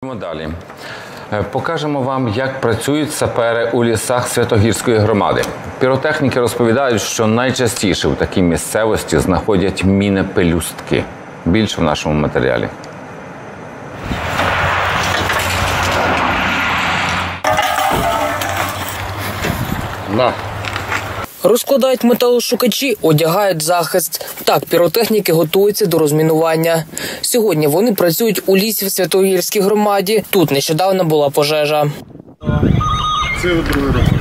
Рухаємо далі. Покажемо вам, як працюють сапери у лісах Святогірської громади. Піротехніки розповідають, що найчастіше у такій місцевості знаходять міни-пелюстки. Більше в нашому матеріалі. Розкладають металошукачі, одягають захист. Так піротехніки готуються до розмінування. Сьогодні вони працюють у лісі в Святогірській громаді. Тут нещодавно була пожежа. Це другий раз.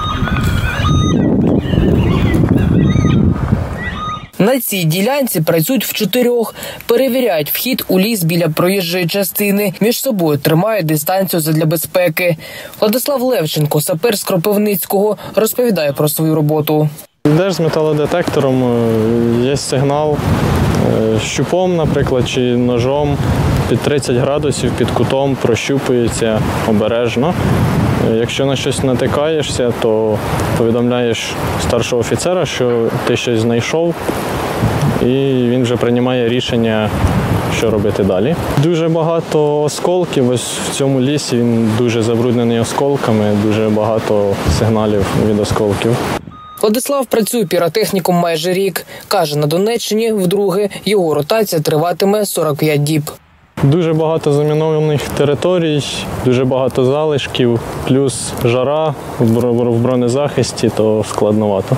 На цій ділянці працюють вчотирьох. Перевіряють вхід у ліс біля проїжджої частини. Між собою тримають дистанцію задля безпеки. Владислав Левченко, сапер з Кропивницького, розповідає про свою роботу. Йдеш з металодетектором, є сигнал щупом, наприклад, чи ножом під 30 градусів, під кутом, прощупується обережно. Якщо на щось натикаєшся, то повідомляєш старшого офіцера, що ти щось знайшов, і він вже приймає рішення, що робити далі. Дуже багато осколків, ось в цьому лісі він дуже забруднений осколками, дуже багато сигналів від осколків. Владислав працює піротехніком майже рік. Каже, на Донеччині вдруге його ротація триватиме 45 діб. Дуже багато замінованих територій, дуже багато залишків, плюс жара в бронезахисті, то складновато.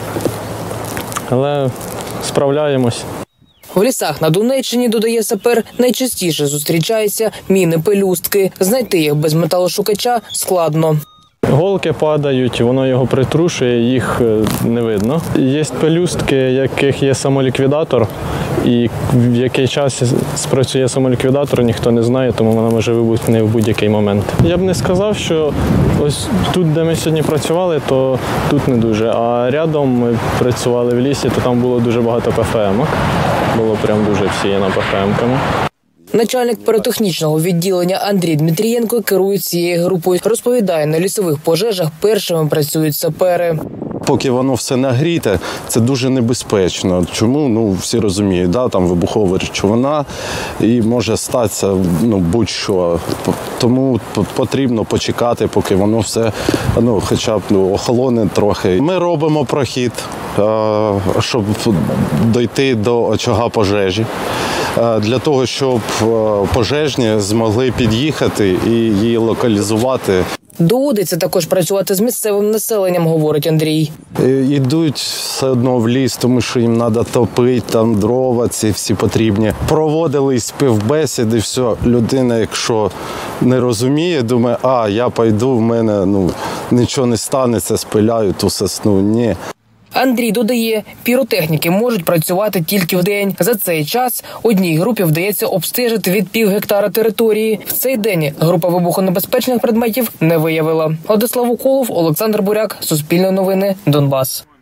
Але справляємось. В лісах на Донеччині, додає сапер, найчастіше зустрічаються міни-пелюстки. Знайти їх без металошукача складно. Голки падають, воно його притрушує, їх не видно. Є пелюстки, яких є самоліквідатор, і в який час спрацює самоліквідатор, ніхто не знає, тому вона може вибухнути в будь-який момент. Я б не сказав, що ось тут, де ми сьогодні працювали, то тут не дуже. А рядом ми працювали в лісі, то там було дуже багато ПФМ-ок. Було прям дуже всіяно ПФМ-ками. Начальник піротехнічного відділення Андрій Дмитрієнко керує цією групою. Розповідає, на лісових пожежах першими працюють сапери. Поки воно все нагріте, це дуже небезпечно. Чому? Ну, всі розуміють, да? Там вибухова речовина і може статися будь-що. Тому потрібно почекати, поки воно все хоча б охолоне трохи. Ми робимо прохід, щоб дойти до очага пожежі. Для того, щоб пожежні змогли під'їхати і її локалізувати. Доводиться також працювати з місцевим населенням, говорить Андрій. Йдуть все одно в ліс, тому що їм треба топити, там дрова, ці всі потрібні. Проводили співбесіди, все. Людина, якщо не розуміє, думає, я пойду, в мене нічого не станеться, спиляю ту сосну. Ні. Андрій додає, піротехніки можуть працювати тільки вдень. За цей час одній групі вдається обстежити від пів гектара території. В цей день група вибухонебезпечних предметів не виявила. Владислав Уколов, Олександр Буряк, Суспільне новини, Донбас.